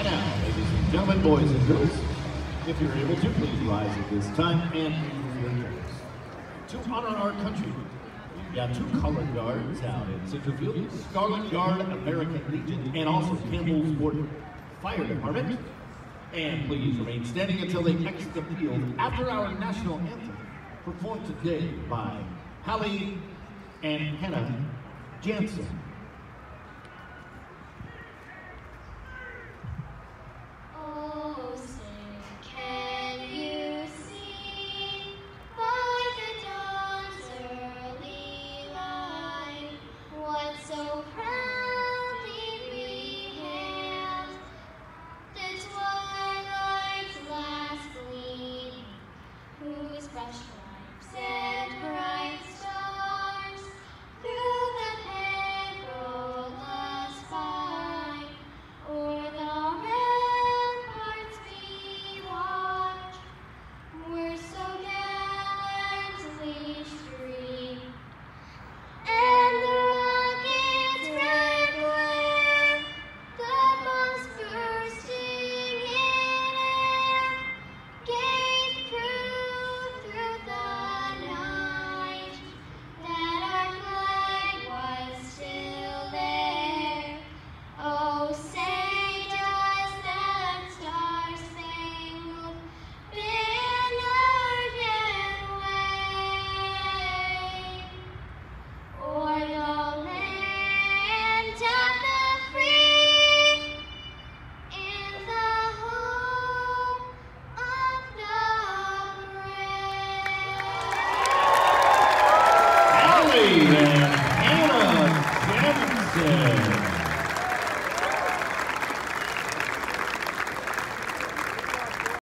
And now, ladies and gentlemen, boys and girls, if you're able to, please rise at this time and move your chairs. To honor our country, we got two colored guards out in Central Field, Scarlet Guard, American Legion, and also Campbell's Border Fire Department. And please remain standing until they exit the field after our national anthem, performed today by Halle and Hannah Janssen.